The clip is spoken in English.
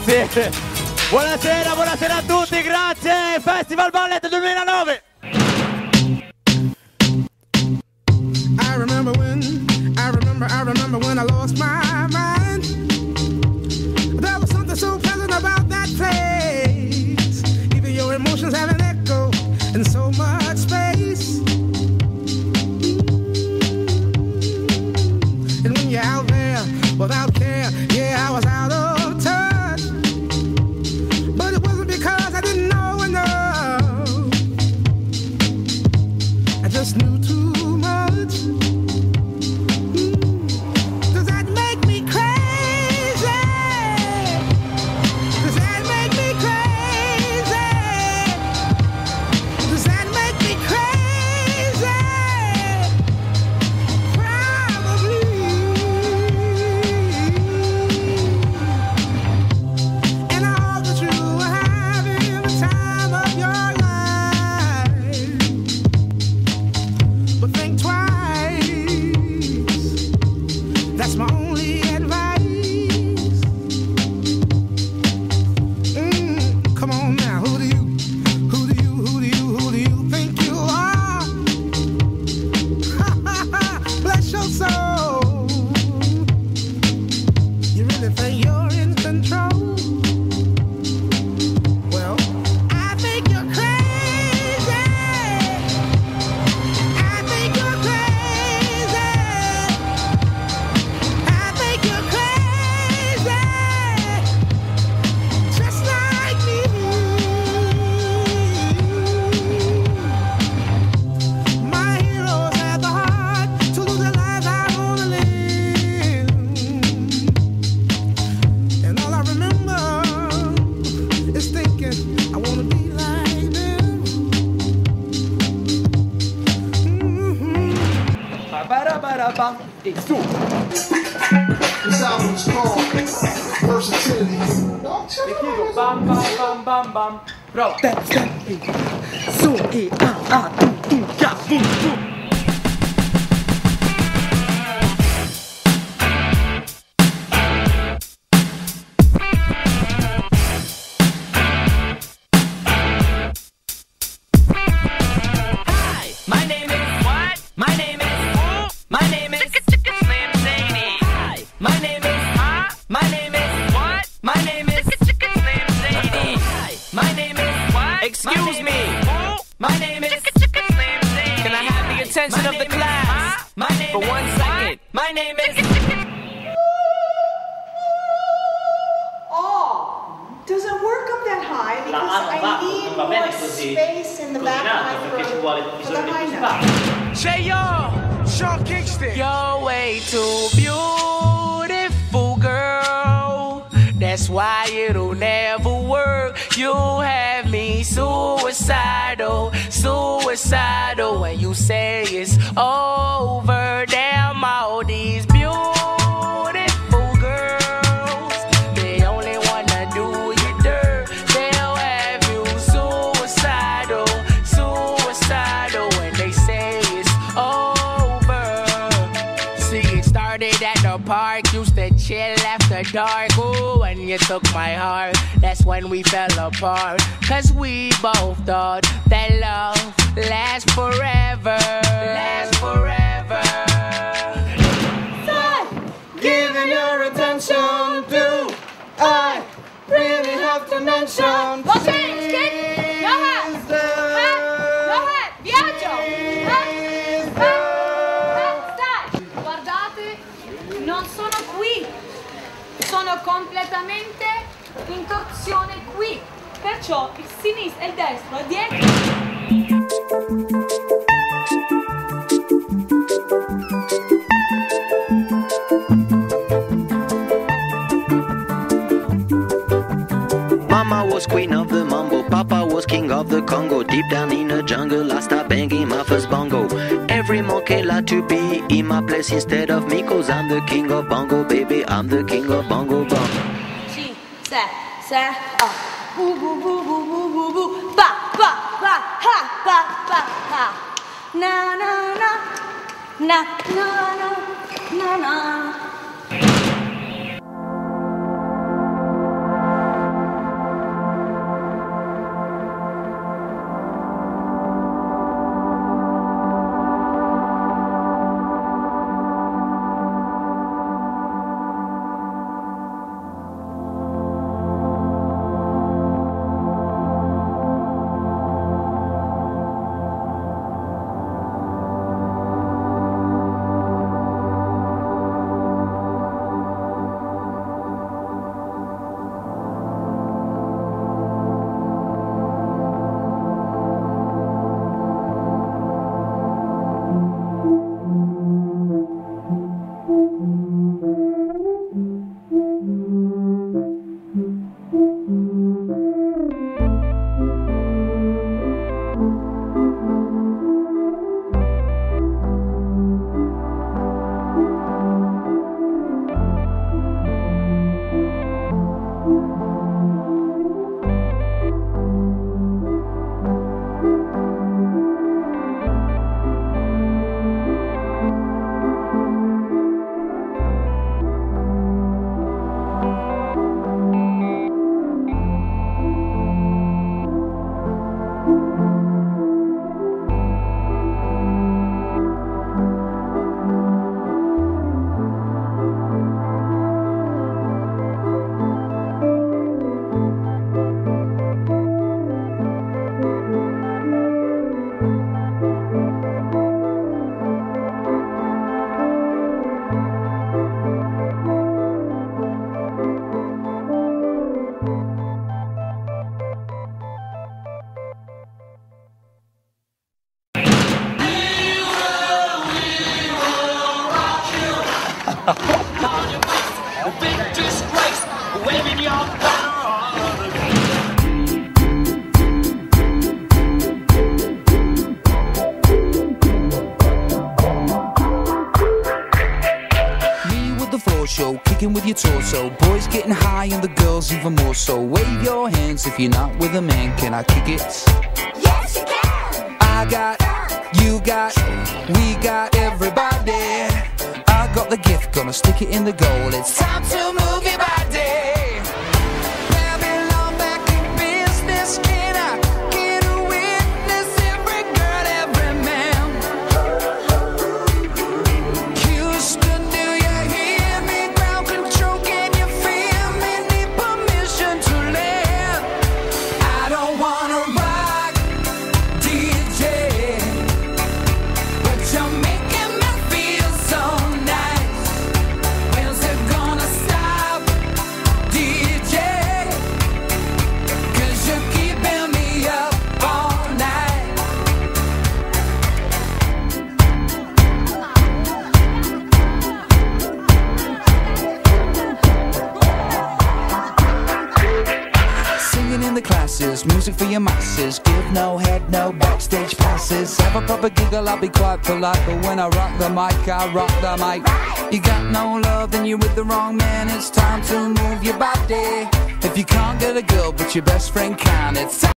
Grazie. Buonasera, buonasera a tutti, grazie. Festival Ballet 2009. I remember when I lost my mind. There was something so pleasant about that place. Even your emotions have an echo in so much space. And when you're out there without care, yeah, I was out of touch. But it wasn't because I didn't know enough. I just knew too much. Does that make me crazy? Does that make me crazy? Does that make me crazy? Probably. And I hope that you are having the time of your life. But think twice. That's my only advice. Come on now, who do you think you are? Bless your soul. You really think you're in control? Well, I think you're crazy. I think you're crazy. I think you're crazy, just like me. My heroes had the heart to lose their lives. I wanna live, and all I remember is thinking I wanna be like them. Ba-ba-da-ba-da-bam. E su. This album is called Versatility. E chiedo bam bam bam bam bam. Prova. Su e a tu ca bum bum. Hi, my name is what? My name is who? My name is Slim Shady. Hi, my name is my name is what? My name is Slim Shady. Hi, my name is what? Excuse me. Who? My name is Slim Shady. Can I have the attention of the class? My name for 1 second. My name is. Oh, does it work up that high? Because I need more space in the back of my throat for the high note. J.R. Sean Kingston. You're way too beautiful, girl. That's why it'll never work. You have me suicidal, suicidal. When you say it's over, damn all these beautiful girls, they only wanna do you dirt. They'll have you suicidal, suicidal. When they say it's over. See, it started at the park, used to chill after dark. Ooh, when you took my heart, that's when we fell apart. Cause we both thought that love lasts forever. Lasts forever. Giving your attention to, I really have to mention. Viaggio! Stai! Guardate, non sono qui, sono completamente in torsione qui, perciò il sinistro e il destro è dietro. Mama was queen of the mambo, Papa was king of the Congo. Deep down in the jungle, I start banging my first bongo. Every monkey like to be in my place instead of me, cause I'm the king of bongo, baby, I'm the king of bongo bongo. Ci, se, oh. Bu, bu, bu, bu, bu, bu, bu. Ba, ba, ba, ha, ba, ba, ha. Na, na, na. Na, na, na, na, na. On your face, a big disgrace, waving your banner on the floor show, kicking with your torso. Boys getting high and the girls even more so. Wave your hands if you're not with a man. Can I kick it? Yes, you can. I got, you got, we got everybody. I got the gift, gonna stick it in the goal. It's time to move your body. Babylon back in business. Can I get a witness? Every girl, every man. Houston, do you hear me? Ground control, can you feel me? Need permission to land. I don't wanna rock, DJ, but you're making me feel so nice. When's it gonna stop, DJ? 'Cause you're keeping me up all night. Singing in the classes, music for your masses. Give no head, no backstage passes. Have a proper giggle, I'll be quite polite. But when I rock the mic, I rock the mic. You got no love, then you're with the wrong man. It's time to move your body. If you can't get a girl, but your best friend can, it's time.